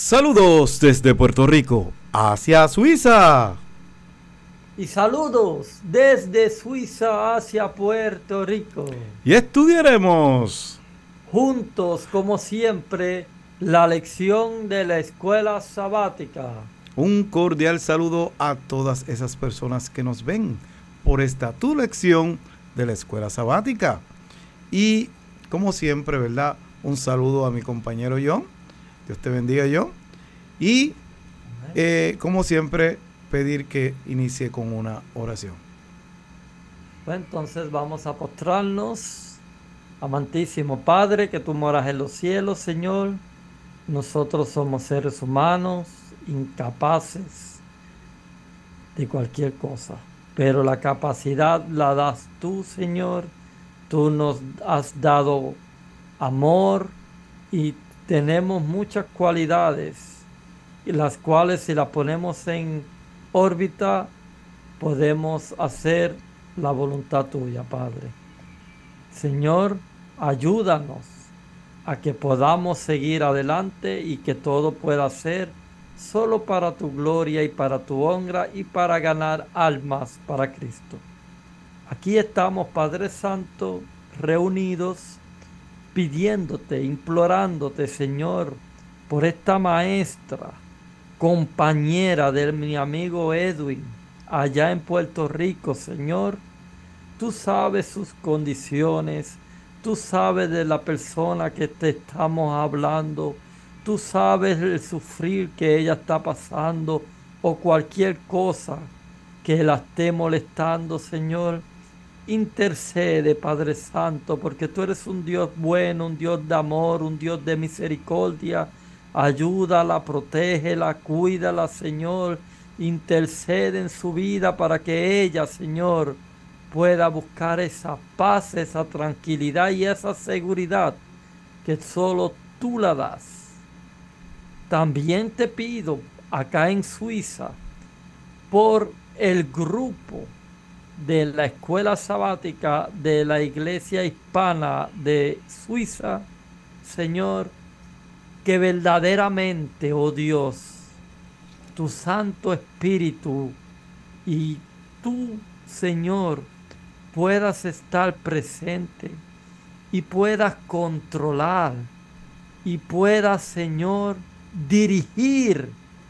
Saludos desde Puerto Rico hacia Suiza. Y saludos desde Suiza hacia Puerto Rico. Y estudiaremos juntos, como siempre, la lección de la escuela sabática. Un cordial saludo a todas esas personas que nos ven por esta tu lección de la escuela sabática. Y como siempre, ¿verdad? Un saludo a mi compañero John. Dios te bendiga, John. Y como siempre, pedir que inicie con una oración. Pues entonces vamos a postrarnos. Amantísimo Padre, que tú moras en los cielos, Señor. Nosotros somos seres humanos, incapaces de cualquier cosa. Pero la capacidad la das tú, Señor. Tú nos has dado amor y tenemos muchas cualidades, y las cuales si las ponemos en órbita, podemos hacer la voluntad tuya, Padre. Señor, ayúdanos a que podamos seguir adelante y que todo pueda ser solo para tu gloria y para tu honra y para ganar almas para Cristo. Aquí estamos, Padre Santo, reunidos, pidiéndote, implorándote, Señor, por esta maestra, compañera de mi amigo Edwin, allá en Puerto Rico, Señor. Tú sabes sus condiciones, tú sabes de la persona que te estamos hablando, tú sabes el sufrir que ella está pasando o cualquier cosa que la esté molestando, Señor. Intercede, Padre Santo, porque tú eres un Dios bueno, un Dios de amor, un Dios de misericordia. Ayúdala, protégela, cuídala, Señor. Intercede en su vida para que ella, Señor, pueda buscar esa paz, esa tranquilidad y esa seguridad que solo tú la das. También te pido acá en Suiza por el grupo de la escuela sabática de la Iglesia Hispana de Suiza, Señor, que verdaderamente, oh Dios, tu Santo Espíritu y tú, Señor, puedas estar presente y puedas controlar y puedas, Señor, dirigir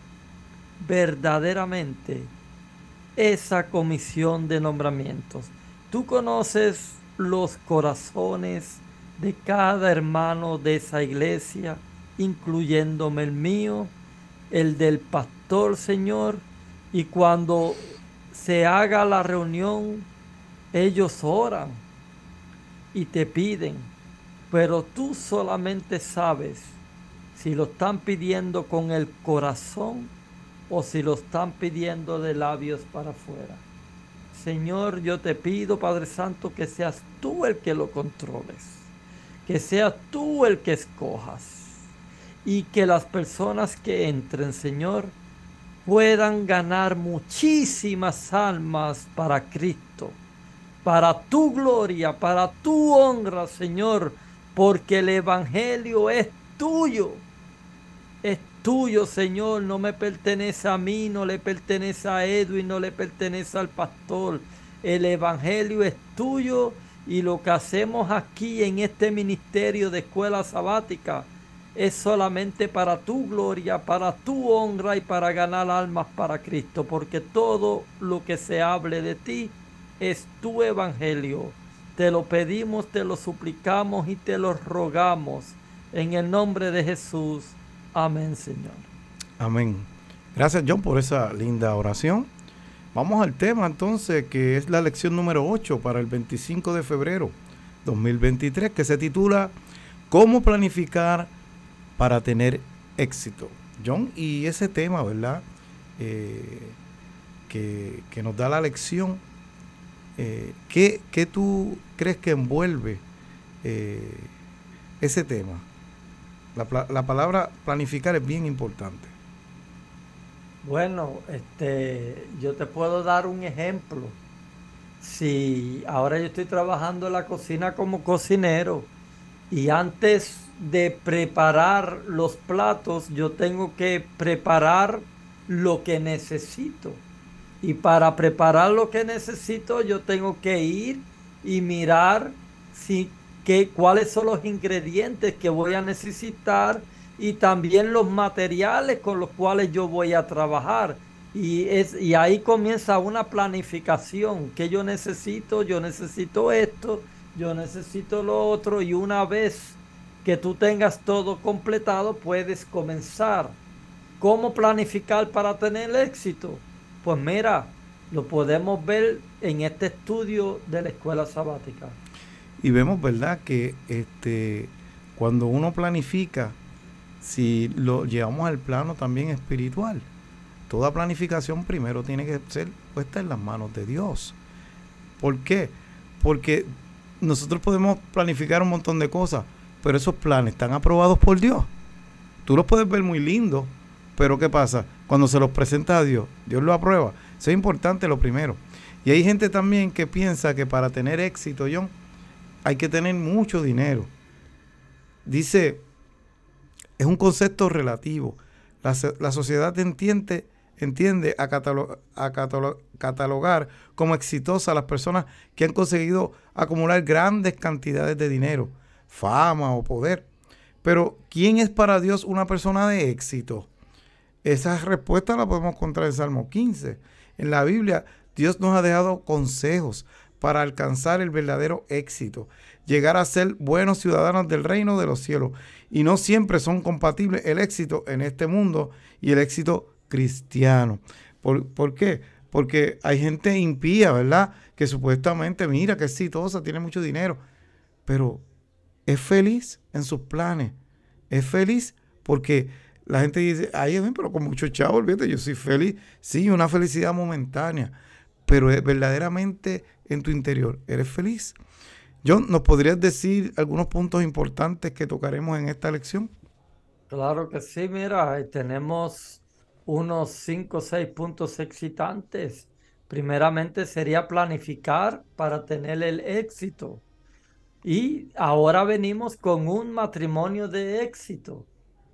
verdaderamente esa comisión de nombramientos. Tú conoces los corazones de cada hermano de esa iglesia, incluyéndome el mío, el del pastor, Señor, y cuando se haga la reunión, ellos oran y te piden, pero tú solamente sabes si lo están pidiendo con el corazón o si lo están pidiendo de labios para afuera. Señor, yo te pido, Padre Santo, que seas tú el que lo controles, que seas tú el que escojas y que las personas que entren, Señor, puedan ganar muchísimas almas para Cristo, para tu gloria, para tu honra, Señor, porque el Evangelio es tuyo. Es tuyo, Señor, no me pertenece a mí, no le pertenece a Edwin, no le pertenece al pastor. El Evangelio es tuyo y lo que hacemos aquí en este ministerio de escuela sabática es solamente para tu gloria, para tu honra y para ganar almas para Cristo, porque todo lo que se hable de ti es tu Evangelio. Te lo pedimos, te lo suplicamos y te lo rogamos en el nombre de Jesús. Amén, Señor. Amén. Gracias, John, por esa linda oración. Vamos al tema entonces, que es la lección número 8 para el 25 de febrero 2023, que se titula ¿Cómo planificar para tener éxito? John, y ese tema, ¿verdad? Que nos da la lección, ¿qué tú crees que envuelve ese tema? La palabra planificar es bien importante. Bueno, yo te puedo dar un ejemplo. Si ahora yo estoy trabajando en la cocina como cocinero Y antes de preparar los platos, yo tengo que preparar lo que necesito. Y para preparar lo que necesito, yo tengo que ir y mirar cuáles son los ingredientes que voy a necesitar y también los materiales con los cuales yo voy a trabajar. Y ahí comienza una planificación. ¿Qué yo necesito? Yo necesito esto, yo necesito lo otro. Y una vez que tú tengas todo completado, puedes comenzar. ¿Cómo planificar para tener éxito? Pues mira, lo podemos ver en este estudio de la escuela sabática. Y vemos, ¿verdad?, que cuando uno planifica, si lo llevamos al plano también espiritual, toda planificación primero tiene que ser puesta en las manos de Dios. ¿Por qué? Porque nosotros podemos planificar un montón de cosas, pero esos planes están aprobados por Dios. Tú los puedes ver muy lindos, pero ¿qué pasa? Cuando se los presenta a Dios, Dios lo aprueba. Eso es importante, lo primero. Y hay gente también que piensa que para tener éxito, John, hay que tener mucho dinero. Dice, es un concepto relativo. La sociedad entiende a catalogar como exitosas a las personas que han conseguido acumular grandes cantidades de dinero, fama o poder. Pero, ¿quién es para Dios una persona de éxito? Esa respuesta la podemos encontrar en Salmo 15. En la Biblia, Dios nos ha dejado consejos para alcanzar el verdadero éxito, llegar a ser buenos ciudadanos del reino de los cielos. Y no siempre son compatibles el éxito en este mundo y el éxito cristiano. ¿Por qué? Porque hay gente impía, ¿verdad?, que supuestamente, mira, que es exitosa, tiene mucho dinero, pero es feliz en sus planes. Es feliz porque la gente dice, ay, pero con mucho chavo, olvídate, yo soy feliz. Sí, una felicidad momentánea, pero es verdaderamente en tu interior, ¿eres feliz? John, ¿nos podrías decir algunos puntos importantes que tocaremos en esta lección? Claro que sí, mira, ahí tenemos unos 5 o 6 puntos excitantes. Primeramente sería planificar para tener el éxito. Y ahora venimos con un matrimonio de éxito.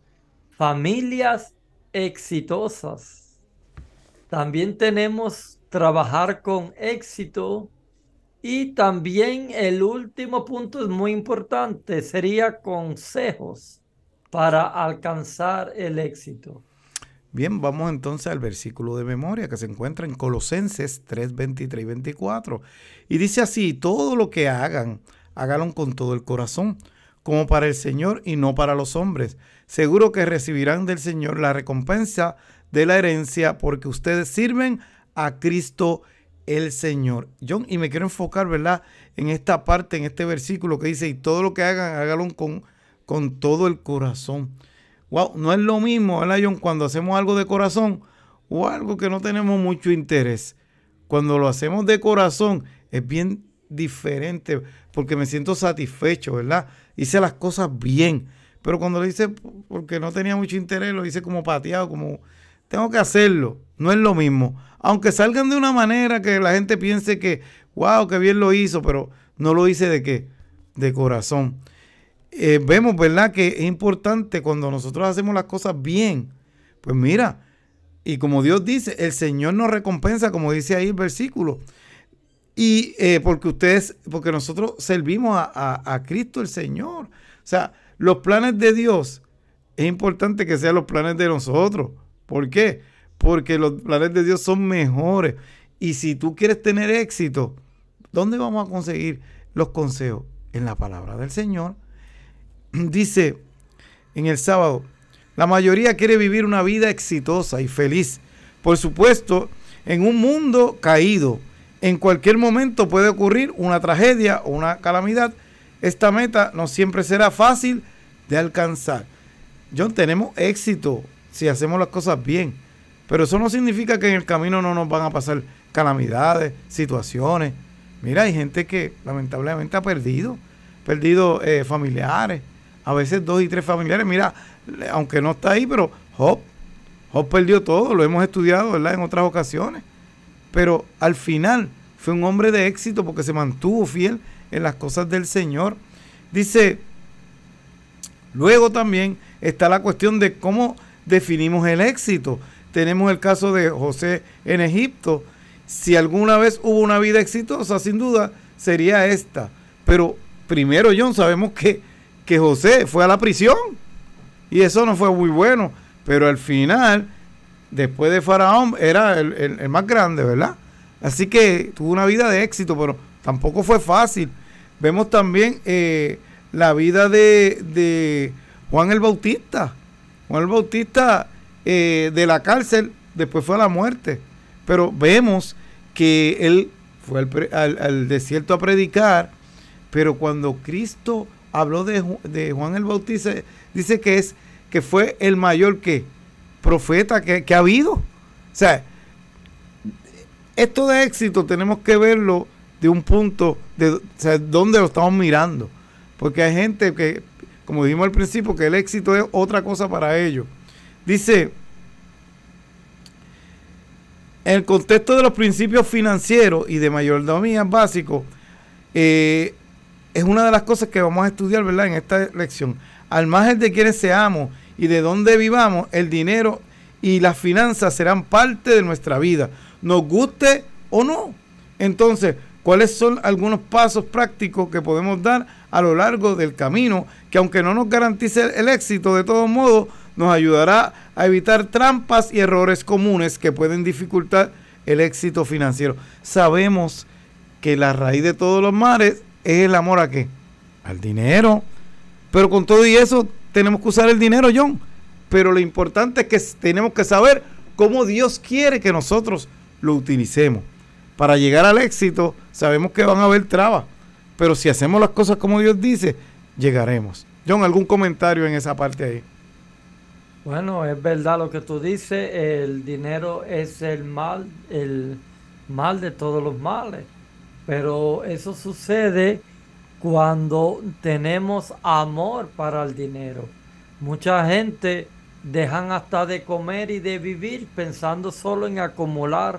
Familias exitosas. También tenemos trabajar con éxito. Y también el último punto es muy importante, sería consejos para alcanzar el éxito. Bien, vamos entonces al versículo de memoria que se encuentra en Colosenses 3, 23 y 24. Y dice así, todo lo que hagan, háganlo con todo el corazón, como para el Señor y no para los hombres. Seguro que recibirán del Señor la recompensa de la herencia porque ustedes sirven a Cristo el Señor. John, y me quiero enfocar, ¿verdad?, en esta parte, en este versículo que dice, y todo lo que hagan, háganlo con todo el corazón. Wow, no es lo mismo, ¿verdad, John?, cuando hacemos algo de corazón o algo que no tenemos mucho interés. Cuando lo hacemos de corazón es bien diferente porque me siento satisfecho, ¿verdad? Hice las cosas bien. Pero cuando lo hice porque no tenía mucho interés, lo hice como pateado, como tengo que hacerlo. No es lo mismo. Aunque salgan de una manera que la gente piense que, wow, qué bien lo hizo, pero no lo hice de qué, de corazón. Vemos, ¿verdad?, que es importante cuando nosotros hacemos las cosas bien. Pues mira, y como Dios dice, el Señor nos recompensa, como dice ahí el versículo. Y porque nosotros servimos a Cristo el Señor. O sea, los planes de Dios, es importante que sean los planes de nosotros. ¿Por qué? Porque los planes de Dios son mejores. Y si tú quieres tener éxito, ¿dónde vamos a conseguir los consejos? En la palabra del Señor. Dice en el sábado, la mayoría quiere vivir una vida exitosa y feliz. Por supuesto, en un mundo caído, en cualquier momento puede ocurrir una tragedia o una calamidad. Esta meta no siempre será fácil de alcanzar. John, tenemos éxito si hacemos las cosas bien, pero eso no significa que en el camino no nos van a pasar calamidades, situaciones. Mira, hay gente que lamentablemente ha perdido familiares, a veces 2 y 3 familiares. Mira, aunque no está ahí, pero Job perdió todo, lo hemos estudiado, ¿verdad?, en otras ocasiones. Pero al final fue un hombre de éxito porque se mantuvo fiel en las cosas del Señor. Dice Luego también está la cuestión de cómo definimos el éxito. Tenemos el caso de José en Egipto. Si alguna vez hubo una vida exitosa, sin duda, sería esta. Pero primero, John, sabemos que José fue a la prisión y eso no fue muy bueno. Pero al final, después de Faraón, era el más grande, ¿verdad? Así que tuvo una vida de éxito, pero tampoco fue fácil. Vemos también la vida de Juan el Bautista. Juan el Bautista de la cárcel, después fue a la muerte. Pero vemos que él fue al desierto a predicar, pero cuando Cristo habló de Juan el Bautista, dice que fue el mayor profeta que ha habido. O sea, esto de éxito tenemos que verlo de un punto o sea, donde lo estamos mirando. Porque hay gente que, como dijimos al principio, que el éxito es otra cosa para ellos. Dice, en el contexto de los principios financieros y de mayordomía básicos, es una de las cosas que vamos a estudiar, ¿verdad?, en esta lección. Al margen de quienes seamos y de dónde vivamos, el dinero y las finanzas serán parte de nuestra vida, nos guste o no. Entonces, ¿cuáles son algunos pasos prácticos que podemos dar a lo largo del camino que, aunque no nos garantice el éxito, de todos modos nos ayudará a evitar trampas y errores comunes que pueden dificultar el éxito financiero? Sabemos que la raíz de todos los males es el amor ¿a qué? Al dinero. Pero con todo y eso tenemos que usar el dinero, John. Pero lo importante es que tenemos que saber cómo Dios quiere que nosotros lo utilicemos. Para llegar al éxito sabemos que van a haber trabas, pero si hacemos las cosas como Dios dice, llegaremos. John, ¿algún comentario en esa parte ahí? Bueno, es verdad lo que tú dices, el dinero es el mal de todos los males, pero eso sucede cuando tenemos amor para el dinero. Mucha gente dejan hasta de comer y de vivir pensando solo en acumular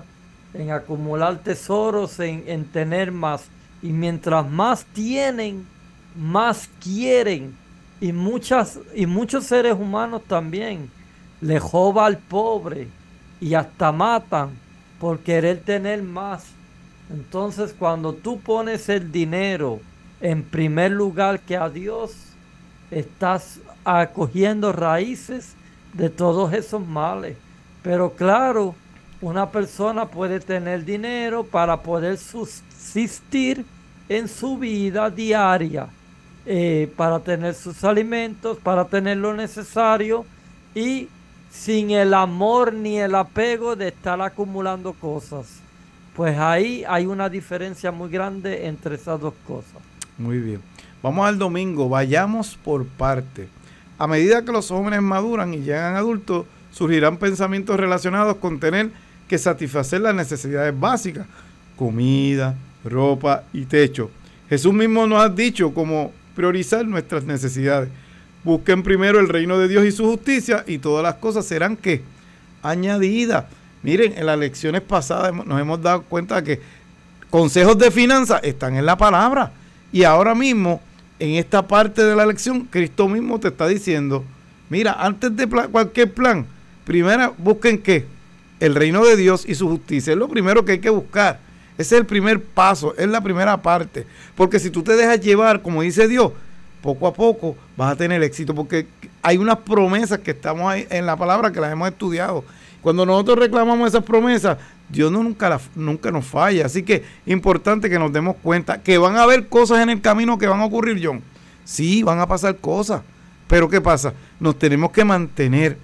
tesoros, en tener más. Y mientras más tienen, más quieren. Y muchos seres humanos también le roban al pobre y hasta matan por querer tener más. Entonces, cuando tú pones el dinero en primer lugar que a Dios, estás acogiendo raíces de todos esos males. Pero claro, una persona puede tener dinero para poder subsistir en su vida diaria, para tener sus alimentos, para tener lo necesario y sin el amor ni el apego de estar acumulando cosas. Pues ahí hay una diferencia muy grande entre esas dos cosas. Muy bien. Vamos al domingo, vayamos por parte. A medida que los jóvenes maduran y llegan adultos, surgirán pensamientos relacionados con tener que satisfacer las necesidades básicas, comida, ropa y techo. Jesús mismo nos ha dicho cómo priorizar nuestras necesidades. Busquen primero el reino de Dios y su justicia y todas las cosas serán ¿qué? Añadidas. Miren, en las lecciones pasadas nos hemos dado cuenta que consejos de finanzas están en la palabra. Y ahora mismo, en esta parte de la lección, Cristo mismo te está diciendo, mira, antes de cualquier plan, primero busquen ¿qué? El reino de Dios y su justicia. Es lo primero que hay que buscar. Ese es el primer paso, es la primera parte. Porque si tú te dejas llevar, como dice Dios, poco a poco vas a tener éxito. Porque hay unas promesas que estamos ahí en la palabra que las hemos estudiado. Cuando nosotros reclamamos esas promesas, Dios nunca nos falla. Así que es importante que nos demos cuenta que van a haber cosas en el camino que van a ocurrir, John. Sí, van a pasar cosas. Pero ¿qué pasa? Nos tenemos que mantener.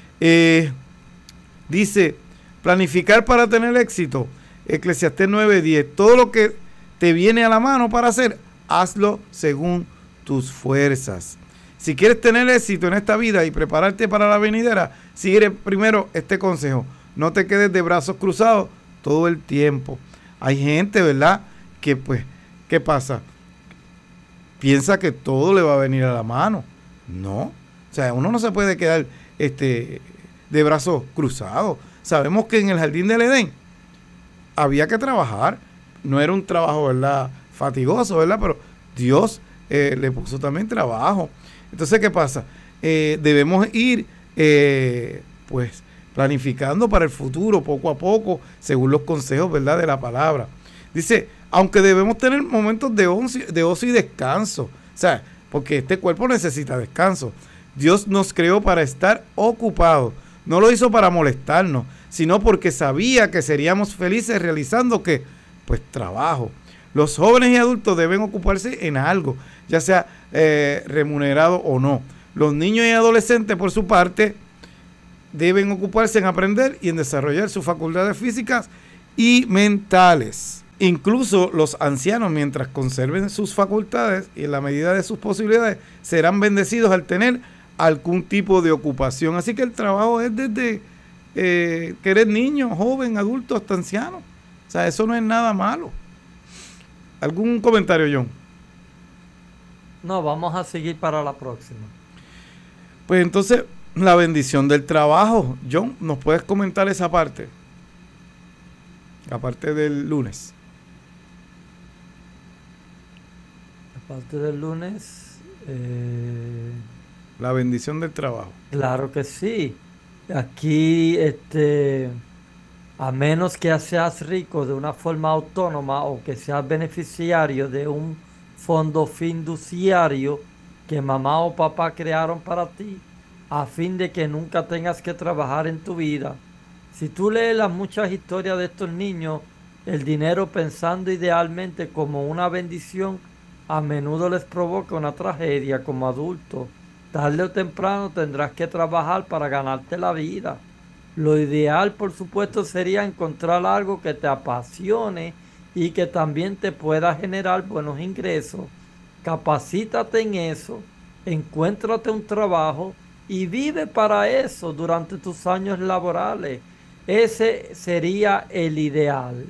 Dice, planificar para tener éxito. Eclesiastés 9:10. Todo lo que te viene a la mano para hacer, hazlo según tus fuerzas. Si quieres tener éxito en esta vida y prepararte para la venidera, sigue primero este consejo. No te quedes de brazos cruzados todo el tiempo. Hay gente, ¿verdad?, que pues, ¿qué pasa? Piensa que todo le va a venir a la mano. No. O sea, uno no se puede quedar de brazos cruzados. Sabemos que en el jardín del Edén había que trabajar. No era un trabajo, ¿verdad?, fatigoso, ¿verdad? Pero Dios le puso también trabajo. Entonces, ¿qué pasa? Debemos ir pues planificando para el futuro poco a poco, según los consejos, ¿verdad?, de la palabra. Dice, aunque debemos tener momentos de ocio y descanso, o sea, porque este cuerpo necesita descanso. Dios nos creó para estar ocupados, no lo hizo para molestarnos, sino porque sabía que seríamos felices realizando ¿qué? Pues trabajo. Los jóvenes y adultos deben ocuparse en algo, ya sea remunerado o no. Los niños y adolescentes, por su parte, deben ocuparse en aprender y en desarrollar sus facultades físicas y mentales. Incluso los ancianos, mientras conserven sus facultades y en la medida de sus posibilidades, serán bendecidos al tener algún tipo de ocupación. Así que el trabajo es desde que eres niño, joven, adulto, hasta anciano. O sea, eso no es nada malo. ¿Algún comentario, John? No, vamos a seguir para la próxima. Pues entonces, la bendición del trabajo. John, ¿nos puedes comentar esa parte? La parte del lunes. La parte del lunes. La bendición del trabajo. Claro que sí. Aquí, a menos que seas rico de una forma autónoma o que seas beneficiario de un fondo fiduciario que mamá o papá crearon para ti, a fin de que nunca tengas que trabajar en tu vida. Si tú lees las muchas historias de estos niños, el dinero, pensando idealmente como una bendición, a menudo les provoca una tragedia como adultos. Tarde o temprano tendrás que trabajar para ganarte la vida. Lo ideal, por supuesto, sería encontrar algo que te apasione y que también te pueda generar buenos ingresos. Capacítate en eso, encuéntrate un trabajo y vive para eso durante tus años laborales. Ese sería el ideal.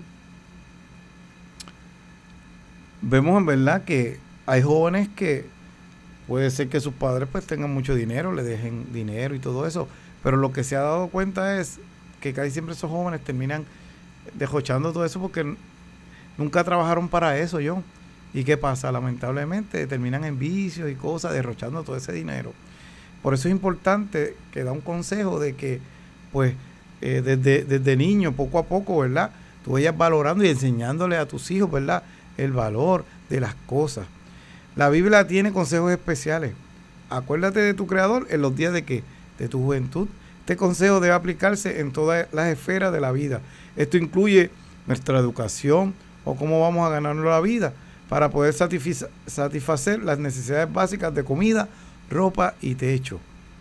Vemos en verdad que hay jóvenes que puede ser que sus padres pues tengan mucho dinero, le dejen dinero y todo eso, pero lo que se ha dado cuenta es que casi siempre esos jóvenes terminan derrochando todo eso porque nunca trabajaron para eso, John. ¿Y qué pasa? Lamentablemente terminan en vicios y cosas, derrochando todo ese dinero. Por eso es importante que da un consejo de que pues desde niño, poco a poco, ¿verdad?, tú vayas valorando y enseñándole a tus hijos, ¿verdad?, el valor de las cosas. La Biblia tiene consejos especiales. Acuérdate de tu Creador en los días de tu juventud. Este consejo debe aplicarse en todas las esferas de la vida. Esto incluye nuestra educación o cómo vamos a ganarnos la vida para poder satisfacer las necesidades básicas de comida, ropa y techo.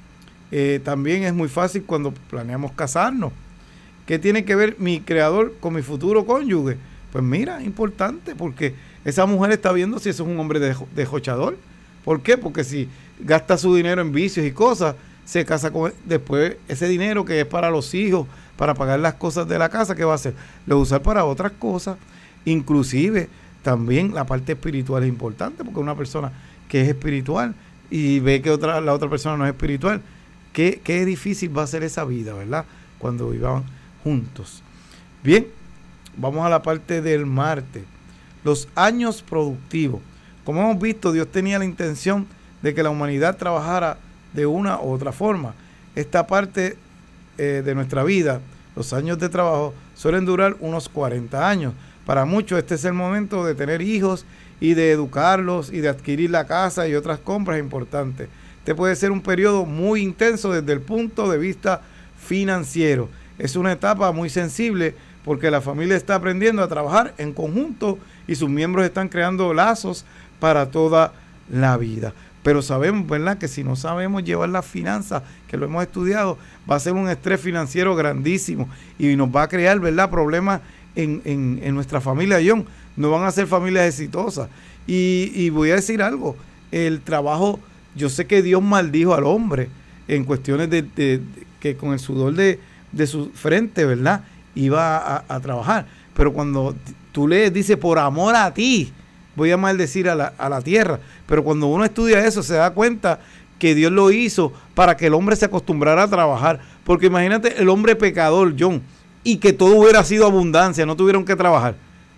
También es muy fácil cuando planeamos casarnos. ¿Qué tiene que ver mi Creador con mi futuro cónyuge? Pues mira, es importante porque esa mujer está viendo si eso es un hombre derrochador. ¿Por qué? Porque si gasta su dinero en vicios y cosas, se casa con después ese dinero que es para los hijos, para pagar las cosas de la casa, ¿qué va a hacer? Lo va a usar para otras cosas. Inclusive también la parte espiritual es importante, porque una persona que es espiritual y ve que la otra persona no es espiritual, qué difícil va a ser esa vida, ¿verdad?, cuando vivan juntos. Bien, vamos a la parte del martes. Los años productivos. Como hemos visto, Dios tenía la intención de que la humanidad trabajara de una u otra forma. Esta parte de nuestra vida, los años de trabajo, suelen durar unos 40 años. Para muchos este es el momento de tener hijos y de educarlos y de adquirir la casa y otras compras importantes. Este puede ser un periodo muy intenso desde el punto de vista financiero. Es una etapa muy sensible porque la familia está aprendiendo a trabajar en conjunto y sus miembros están creando lazos para toda la vida. Pero sabemos, ¿verdad?, que si no sabemos llevar las finanzas, que lo hemos estudiado, va a ser un estrés financiero grandísimo y nos va a crear, ¿verdad?, problemas en nuestra familia, John. No van a ser familias exitosas. Y voy a decir algo, el trabajo, yo sé que Dios maldijo al hombre en cuestiones de que con el sudor de su frente, ¿verdad?, iba a trabajar. Pero cuando tú lees, dice, por amor a ti, voy a maldecir a la tierra. Pero cuando uno estudia eso, se da cuenta que Dios lo hizo para que el hombre se acostumbrara a trabajar. Porque imagínate el hombre pecador, John, y que todo hubiera sido abundancia, no tuvieron que trabajar.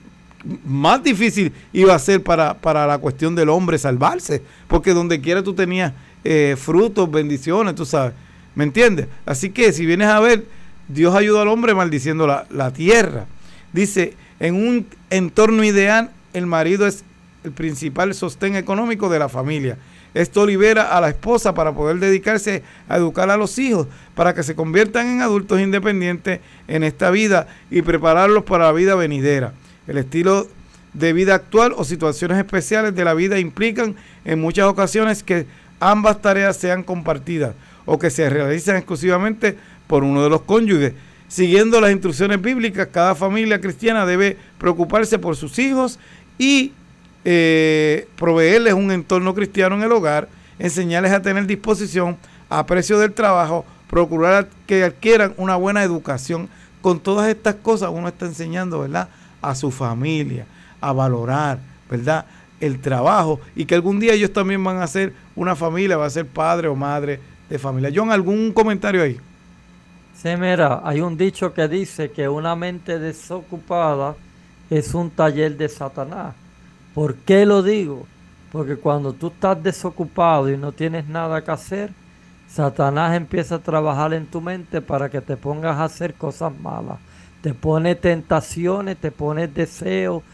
más difícil iba a ser para la cuestión del hombre salvarse, porque donde quiera tú tenías frutos, bendiciones, tú sabes, ¿me entiendes? Así que si vienes a ver, Dios ayudó al hombre maldiciendo la tierra. Dice, en un entorno ideal, el marido es el principal sostén económico de la familia. Esto libera a la esposa para poder dedicarse a educar a los hijos, para que se conviertan en adultos independientes en esta vida y prepararlos para la vida venidera. El estilo de vida actual o situaciones especiales de la vida implican en muchas ocasiones que ambas tareas sean compartidas o que se realicen exclusivamente por uno de los cónyuges. Siguiendo las instrucciones bíblicas, cada familia cristiana debe preocuparse por sus hijos y proveerles un entorno cristiano en el hogar, enseñarles a tener disposición, aprecio del trabajo, procurar que adquieran una buena educación. Con todas estas cosas uno está enseñando, ¿verdad?, a su familia, a valorar, ¿verdad?, el trabajo, y que algún día ellos también van a ser una familia, va a ser padre o madre de familia. John, ¿algún comentario ahí? Sí, mira, hay un dicho que dice que una mente desocupada es un taller de Satanás. ¿Por qué lo digo? Porque cuando tú estás desocupado y no tienes nada que hacer, Satanás empieza a trabajar en tu mente para que te pongas a hacer cosas malas. Te pone tentaciones, te pone deseos,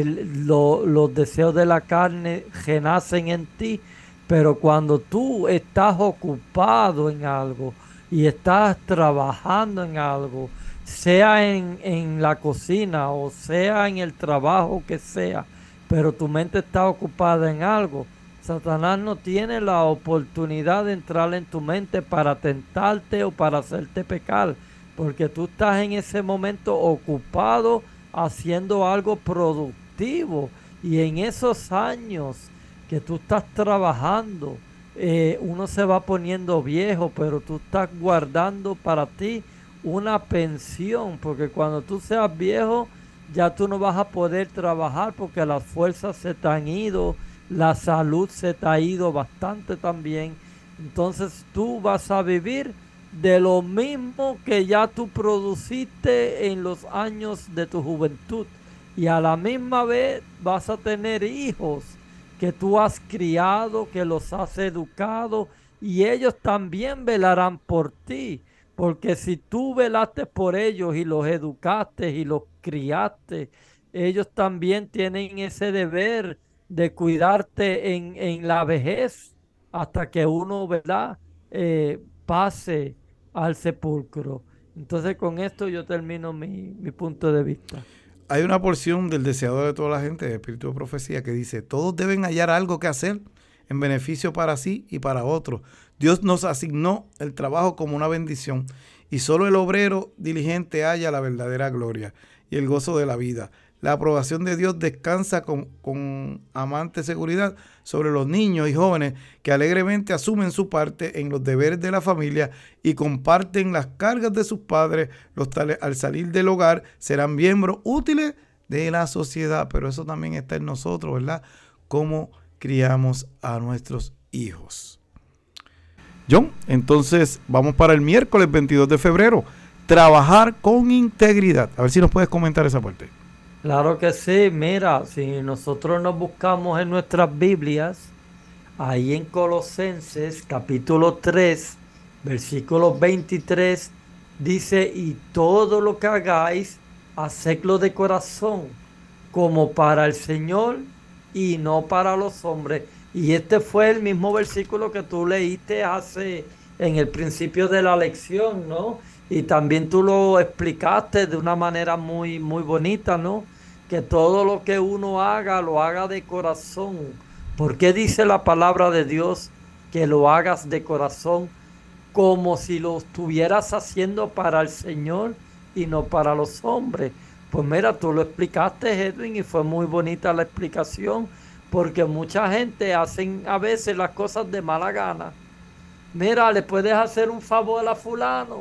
los deseos de la carne renacen en ti, pero cuando tú estás ocupado en algo y estás trabajando en algo, sea en la cocina o sea en el trabajo que sea, pero tu mente está ocupada en algo, Satanás no tiene la oportunidad de entrar en tu mente para tentarte o para hacerte pecar, porque tú estás en ese momento ocupado haciendo algo productivo, y en esos años que tú estás trabajando, uno se va poniendo viejo, pero tú estás guardando para ti una pensión, porque cuando tú seas viejo ya tú no vas a poder trabajar porque las fuerzas se te han ido, la salud se te ha ido bastante también. Entonces tú vas a vivir de lo mismo que ya tú produciste en los años de tu juventud, y a la misma vez vas a tener hijos que tú has criado, que los has educado, y ellos también velarán por ti. Porque si tú velaste por ellos y los educaste y los criaste, ellos también tienen ese deber de cuidarte en la vejez hasta que uno, ¿verdad?, pase al sepulcro. Entonces con esto yo termino mi punto de vista. Hay una porción del deseador de toda la gente, de Espíritu de Profecía, que dice, todos deben hallar algo que hacer en beneficio para sí y para otros. Dios nos asignó el trabajo como una bendición, y solo el obrero diligente halla la verdadera gloria y el gozo de la vida. La aprobación de Dios descansa con amante seguridad sobre los niños y jóvenes que alegremente asumen su parte en los deberes de la familia y comparten las cargas de sus padres. Los tales, al salir del hogar, serán miembros útiles de la sociedad. Pero eso también está en nosotros, ¿verdad?, cómo criamos a nuestros hijos. John, entonces vamos para el miércoles 22 de febrero. Trabajar con integridad. A ver si nos puedes comentar esa parte. Claro que sí, mira, si nosotros nos buscamos en nuestras Biblias, ahí en Colosenses capítulo 3, versículo 23, dice, y todo lo que hagáis, hacedlo de corazón, como para el Señor y no para los hombres. Y este fue el mismo versículo que tú leíste en el principio de la lección, ¿no? Y también tú lo explicaste de una manera muy, muy bonita, ¿no? Que todo lo que uno haga, lo haga de corazón. ¿Por qué dice la palabra de Dios que lo hagas de corazón? Como si lo estuvieras haciendo para el Señor y no para los hombres. Pues mira, tú lo explicaste, Edwin, y fue muy bonita la explicación, porque mucha gente hacen a veces las cosas de mala gana. Mira, ¿le puedes hacer un favor a fulano?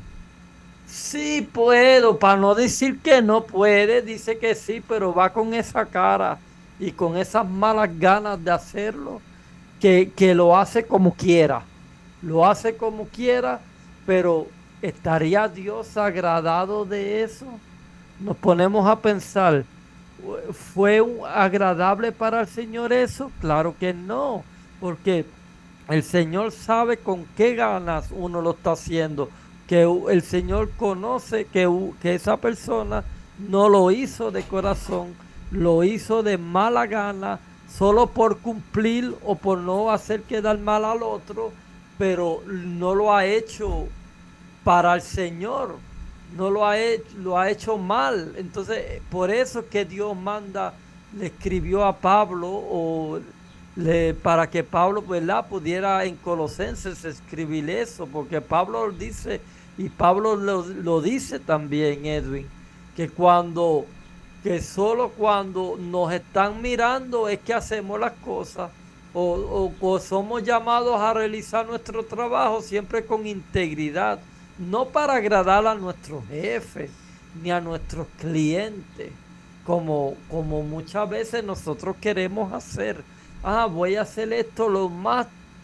Sí puedo, para no decir que no puede, dice que sí, pero va con esa cara y con esas malas ganas de hacerlo, que lo hace como quiera. Lo hace como quiera, pero ¿estaría Dios agradado de eso? Nos ponemos a pensar, ¿Fue agradable para el Señor eso? Claro que no, porque el Señor sabe con qué ganas uno lo está haciendo, que el Señor conoce que esa persona no lo hizo de corazón, lo hizo de mala gana, solo por cumplir o por no hacer quedar mal al otro, pero no lo ha hecho para el Señor, no lo ha hecho mal. Entonces, por eso que Dios manda, le escribió a Pablo para que Pablo, ¿verdad?, pudiera en Colosenses escribir eso, porque Pablo lo dice, y Pablo lo dice también, Edwin, que que solo cuando nos están mirando es que hacemos las cosas, o somos llamados a realizar nuestro trabajo siempre con integridad, no para agradar a nuestros jefes ni a nuestros clientes, como muchas veces nosotros queremos hacer. Voy a hacer esto lo más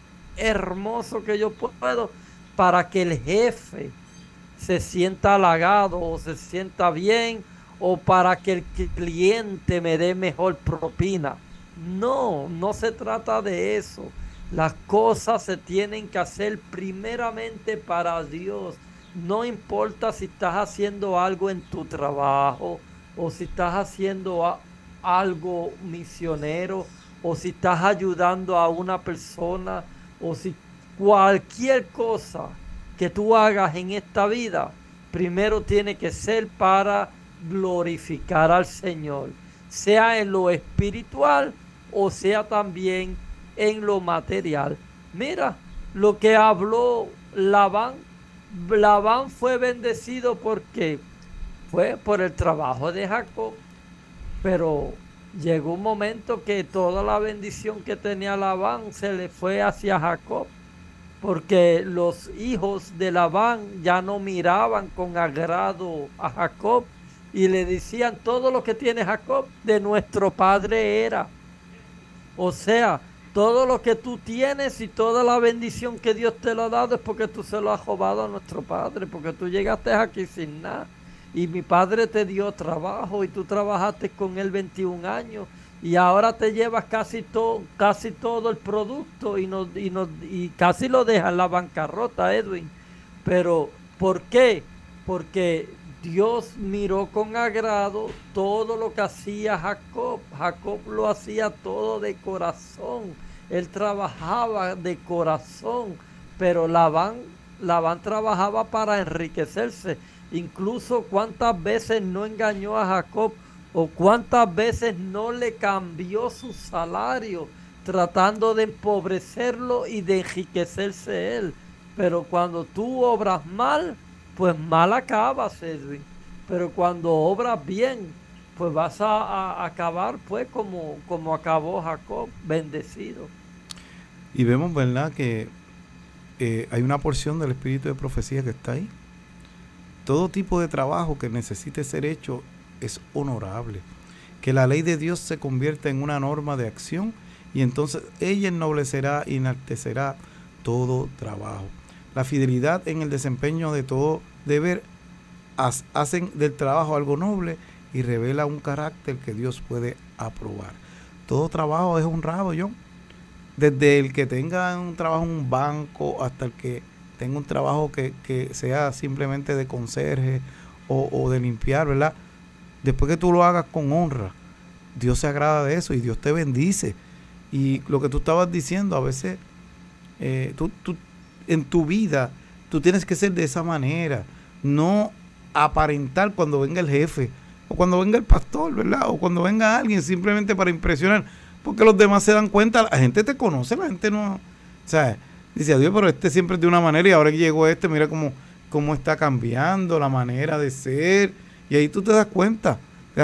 hermoso que yo puedo para que el jefe se sienta halagado o se sienta bien, o para que el cliente me dé mejor propina. No, no se trata de eso. Las cosas se tienen que hacer primeramente para Dios. No importa si estás haciendo algo en tu trabajo, o si estás haciendo algo misionero, o si estás ayudando a una persona, o si cualquier cosa que tú hagas en esta vida, primero tiene que ser para glorificar al Señor, sea en lo espiritual o sea también en lo material. Mira lo que habló Labán. Labán fue bendecido porque fue por el trabajo de Jacob, pero llegó un momento que toda la bendición que tenía Labán se le fue hacia Jacob, porque los hijos de Labán ya no miraban con agrado a Jacob y le decían: todo lo que tiene Jacob de nuestro padre era. O sea, todo lo que tú tienes y toda la bendición que Dios te lo ha dado es porque tú se lo has robado a nuestro padre, porque tú llegaste aquí sin nada. Y mi padre te dio trabajo y tú trabajaste con él 21 años y ahora te llevas casi todo el producto y casi lo dejas en la bancarrota, Edwin. Pero, ¿por qué? Porque Dios miró con agrado todo lo que hacía Jacob. Jacob lo hacía todo de corazón. Él trabajaba de corazón, pero Labán trabajaba para enriquecerse. Incluso cuántas veces no engañó a Jacob, o cuántas veces no le cambió su salario tratando de empobrecerlo y de enriquecerse él. Pero cuando tú obras mal, pues mal acabas, Edwin. Pero cuando obras bien, pues vas a acabar pues como acabó Jacob, bendecido. Y vemos, ¿verdad?, que hay una porción del espíritu de profecía que está ahí. Todo tipo de trabajo que necesite ser hecho es honorable. Que la ley de Dios se convierta en una norma de acción, y entonces ella ennoblecerá y enaltecerá todo trabajo. La fidelidad en el desempeño de todo deber hacen del trabajo algo noble y revela un carácter que Dios puede aprobar. Todo trabajo es honrado, John. Desde el que tenga un trabajo en un banco hasta el que tenga un trabajo que sea simplemente de conserje o de limpiar, ¿verdad? Después que tú lo hagas con honra, Dios se agrada de eso y Dios te bendice. Y lo que tú estabas diciendo, a veces tú en tu vida tú tienes que ser de esa manera, no aparentar cuando venga el jefe o cuando venga el pastor, ¿verdad? O cuando venga alguien simplemente para impresionar, porque los demás se dan cuenta, la gente te conoce, la gente no, o sea, dice: Dios, pero este siempre es de una manera y ahora que llegó mira cómo está cambiando la manera de ser. Y ahí tú te das cuenta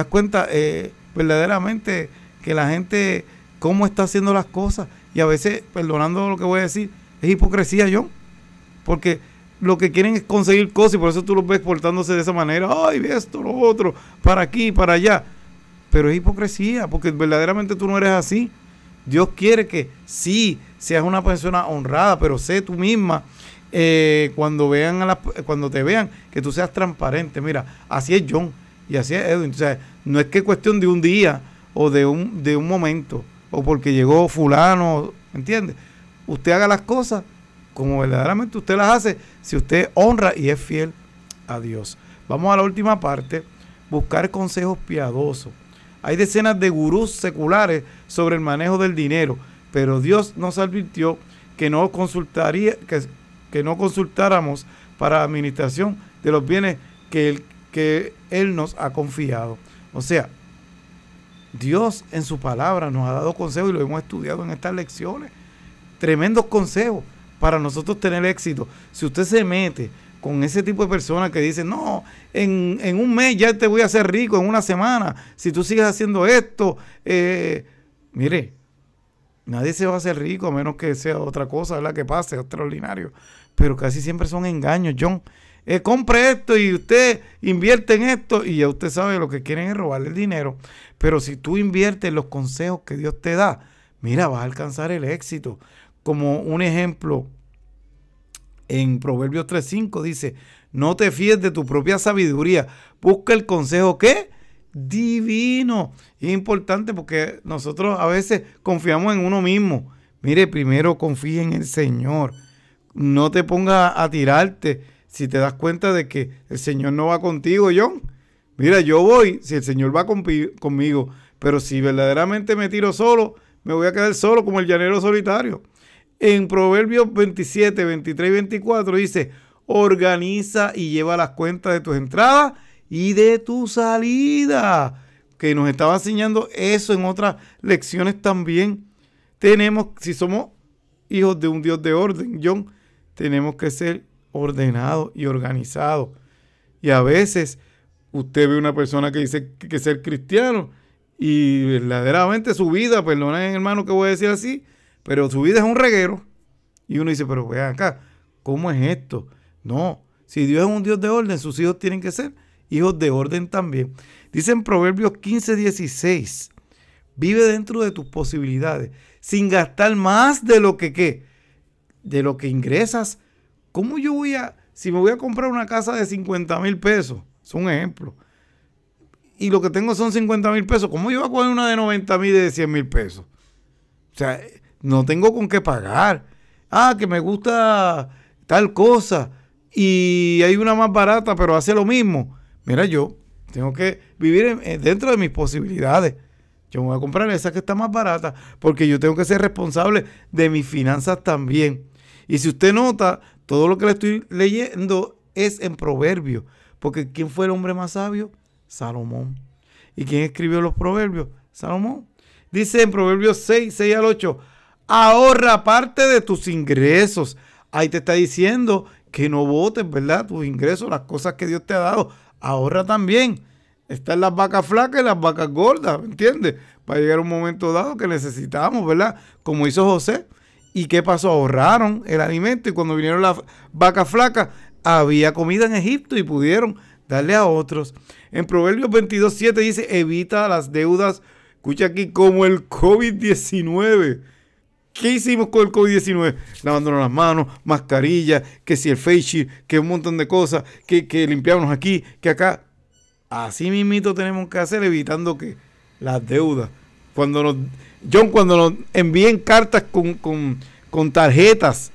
verdaderamente que la gente cómo está haciendo las cosas. Y a veces, perdonando lo que voy a decir, es hipocresía, John, porque lo que quieren es conseguir cosas y por eso tú los ves portándose de esa manera: ay, esto, lo otro, para aquí, para allá. Pero es hipocresía, porque verdaderamente tú no eres así. Dios quiere que sí seas una persona honrada, pero sé tú misma, cuando te vean, que tú seas transparente. Mira, así es John. Y así es, Edwin. O sea, no es que es cuestión de un día o de un momento, o porque llegó fulano, ¿entiende? Usted haga las cosas como verdaderamente usted las hace, si usted honra y es fiel a Dios. Vamos a la última parte, buscar consejos piadosos. Hay decenas de gurús seculares sobre el manejo del dinero, pero Dios nos advirtió que no consultáramos para la administración de los bienes que Él nos ha confiado. O sea, Dios en su palabra nos ha dado consejos y lo hemos estudiado en estas lecciones. Tremendos consejos para nosotros tener éxito. Si usted se mete con ese tipo de personas que dicen, no, en un mes ya te voy a hacer rico, en una semana, si tú sigues haciendo esto, mire, nadie se va a hacer rico a menos que sea otra cosa, ¿verdad? Que pase, extraordinario. Pero casi siempre son engaños, John. Compre esto y usted invierte en esto y ya usted sabe lo que quieren es robarle el dinero. Pero si tú inviertes en los consejos que Dios te da, mira, vas a alcanzar el éxito. Como un ejemplo, en Proverbios 3:5 dice, no te fíes de tu propia sabiduría, busca el consejo, ¿qué? Divino. Y es importante porque nosotros a veces confiamos en uno mismo. Mire, primero confía en el Señor. No te pongas a tirarte si te das cuenta de que el Señor no va contigo, John. Mira, yo voy si el Señor va conmigo, pero si verdaderamente me tiro solo, me voy a quedar solo como el llanero solitario. En Proverbios 27, 23 y 24 dice, organiza y lleva las cuentas de tus entradas y de tu salida. Que nos estaba enseñando eso en otras lecciones también. Si somos hijos de un Dios de orden, John, tenemos que ser ordenados y organizados. Y a veces usted ve una persona que dice que ser cristiano y verdaderamente su vida, perdonen hermano que voy a decir así, pero su vida es un reguero. Y uno dice, pero vean acá, ¿cómo es esto? No, si Dios es un Dios de orden, sus hijos tienen que ser hijos de orden también. Dice en Proverbios 15:16, vive dentro de tus posibilidades, sin gastar más de lo que, ¿qué? De lo que ingresas. ¿Cómo yo si me voy a comprar una casa de 50,000 pesos? Es un ejemplo. Y lo que tengo son 50,000 pesos. ¿Cómo yo voy a coger una de 90,000 de 100,000 pesos? O sea, no tengo con qué pagar. Que me gusta tal cosa y hay una más barata, pero hace lo mismo. Mira, yo tengo que vivir dentro de mis posibilidades. Yo me voy a comprar esa que está más barata porque yo tengo que ser responsable de mis finanzas también. Y si usted nota, todo lo que le estoy leyendo es en Proverbios. Porque ¿quién fue el hombre más sabio? Salomón. ¿Y quién escribió los Proverbios? Salomón. Dice en Proverbios 6 al 8, ahorra parte de tus ingresos. Ahí te está diciendo que no botes, ¿verdad? Tus ingresos, las cosas que Dios te ha dado. Ahorra también. Están las vacas flacas y las vacas gordas, ¿me entiendes? Va a llegar un momento dado que necesitamos, ¿verdad? Como hizo José. ¿Y qué pasó? Ahorraron el alimento y cuando vinieron las vacas flacas, había comida en Egipto y pudieron darle a otros. En Proverbios 22:7 dice, evita las deudas, escucha aquí, como el COVID-19. ¿Qué hicimos con el COVID-19? Lavándonos las manos, mascarillas, que si el face shield, que un montón de cosas, que limpiarnos aquí, que acá. Así mismito tenemos que hacer, evitando que las deudas. Cuando nos envíen cartas con tarjetas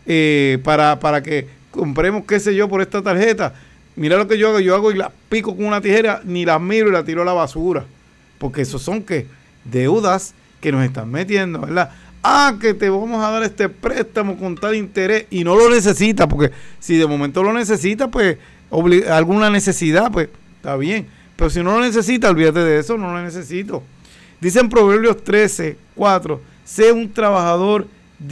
para que compremos, qué sé yo, por esta tarjeta, mira lo que yo hago y la pico con una tijera, ni las miro y la tiro a la basura. Porque esos son, ¿qué? Deudas que nos están metiendo, ¿verdad? Que te vamos a dar este préstamo con tal interés y no lo necesitas, porque si de momento lo necesitas, pues alguna necesidad, pues está bien. Pero si no lo necesitas, olvídate de eso, no lo necesito. Dice en Proverbios 13:4, sé un trabajador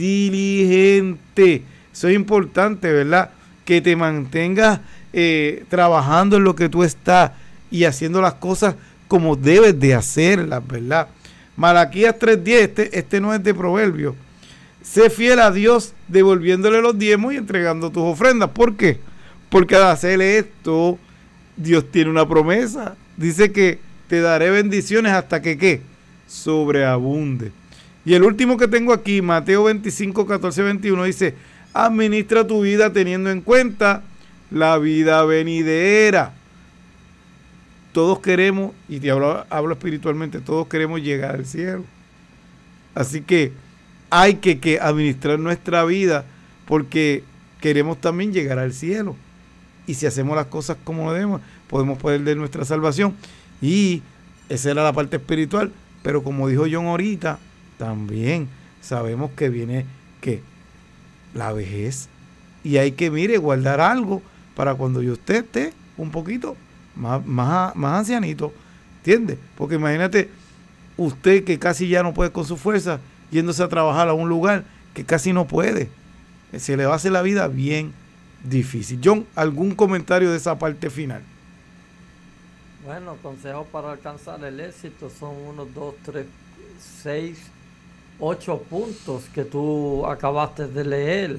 diligente. Eso es importante, ¿verdad? Que te mantengas trabajando en lo que tú estás y haciendo las cosas como debes de hacerlas, ¿verdad? Malaquías 3:10, este no es de Proverbios. Sé fiel a Dios devolviéndole los diezmos y entregando tus ofrendas. ¿Por qué? Porque al hacer esto, Dios tiene una promesa. Dice que te daré bendiciones hasta que, ¿qué? Sobreabunde. Y el último que tengo aquí, Mateo 25:14-21, dice, administra tu vida teniendo en cuenta la vida venidera. todos queremos, y te hablo espiritualmente, todos queremos llegar al cielo. Así que hay que administrar nuestra vida porque queremos también llegar al cielo. Y si hacemos las cosas como debemos, podemos perder nuestra salvación. Y esa era la parte espiritual. Pero como dijo John ahorita, también sabemos que viene ¿qué? La vejez. Y hay que, mire, guardar algo para cuando usted esté un poquito más ancianito. ¿Entiende? Porque imagínate usted que casi ya no puede con su fuerza, yéndose a trabajar a un lugar que casi no puede. Se le va a hacer la vida bien difícil. John, ¿algún comentario de esa parte final? Bueno, consejos para alcanzar el éxito son 1, 2, 3, 6, 8 puntos que tú acabaste de leer.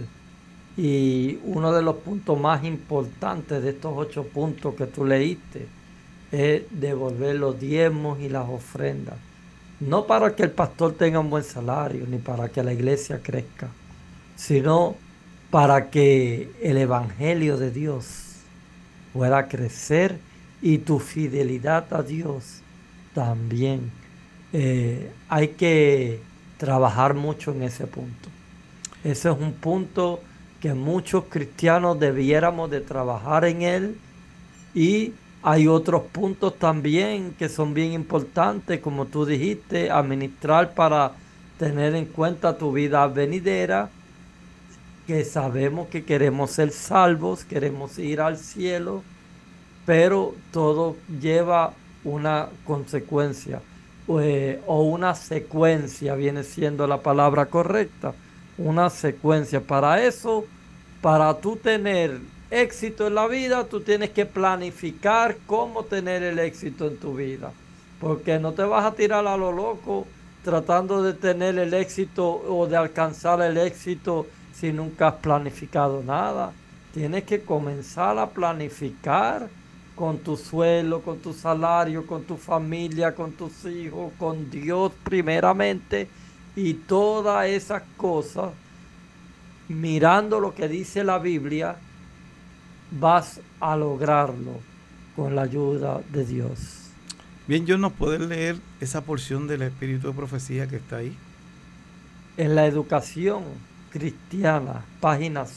Y uno de los puntos más importantes de estos 8 puntos que tú leíste es devolver los diezmos y las ofrendas. No para que el pastor tenga un buen salario, ni para que la iglesia crezca, sino para que el evangelio de Dios pueda crecer y tu fidelidad a Dios también. Hay que trabajar mucho en ese punto. Ese es un punto que muchos cristianos debiéramos de trabajar en él, y hay otros puntos también que son bien importantes, como tú dijiste, administrar para tener en cuenta tu vida venidera, que sabemos que queremos ser salvos, queremos ir al cielo, pero todo lleva una consecuencia, o una secuencia, viene siendo la palabra correcta, una secuencia. Para eso, para tú tener éxito en la vida, tú tienes que planificar cómo tener el éxito en tu vida, porque no te vas a tirar a lo loco tratando de tener el éxito o de alcanzar el éxito si nunca has planificado nada. Tienes que comenzar a planificar con tu sueldo, con tu salario, con tu familia, con tus hijos, con Dios primeramente, y todas esas cosas, mirando lo que dice la Biblia, vas a lograrlo con la ayuda de Dios. Bien, John, ¿nos puedes leer esa porción del espíritu de profecía que está ahí? En la educación cristiana, página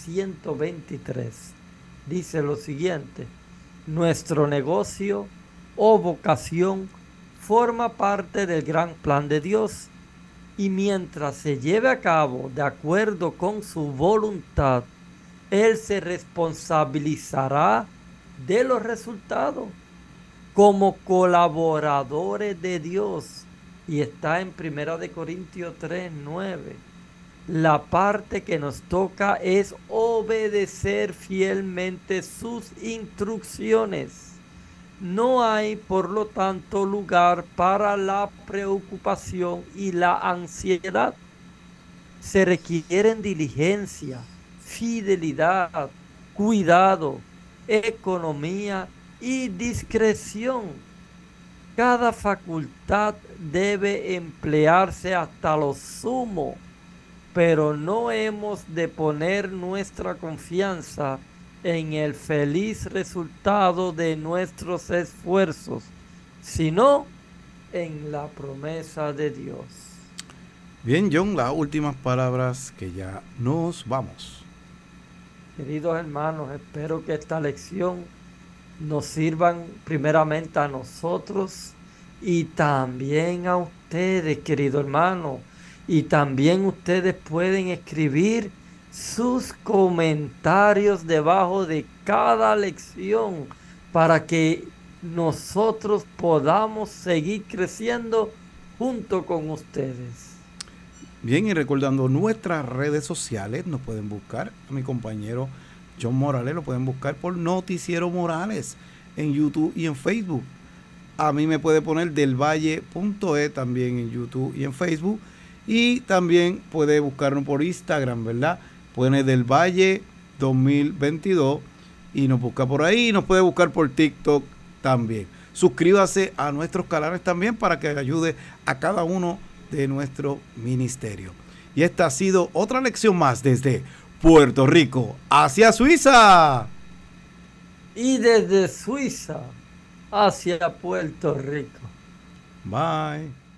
123, dice lo siguiente: nuestro negocio o vocación forma parte del gran plan de Dios, y mientras se lleve a cabo de acuerdo con su voluntad, Él se responsabilizará de los resultados como colaboradores de Dios. Y está en 1 Corintios 3:9. La parte que nos toca es obedecer fielmente sus instrucciones. No hay, por lo tanto, lugar para la preocupación y la ansiedad. Se requieren diligencia, fidelidad, cuidado, economía y discreción. Cada facultad debe emplearse hasta lo sumo, pero no hemos de poner nuestra confianza en el feliz resultado de nuestros esfuerzos, sino en la promesa de Dios. Bien, John, las últimas palabras, que ya nos vamos. Queridos hermanos, espero que esta lección nos sirvan primeramente a nosotros y también a ustedes, querido hermano. Y también ustedes pueden escribir sus comentarios debajo de cada lección para que nosotros podamos seguir creciendo junto con ustedes. Bien, y recordando nuestras redes sociales, nos pueden buscar a mi compañero John Morales, lo pueden buscar por Noticiero Morales en YouTube y en Facebook. A mí me puede poner delvalle.e también en YouTube y en Facebook. Y también puede buscarnos por Instagram, ¿verdad? Pone Del Valle 2022 y nos busca por ahí. Y nos puede buscar por TikTok también. Suscríbase a nuestros canales también para que ayude a cada uno de nuestro ministerio. Y esta ha sido otra lección más desde Puerto Rico hacia Suiza. Y desde Suiza hacia Puerto Rico. Bye.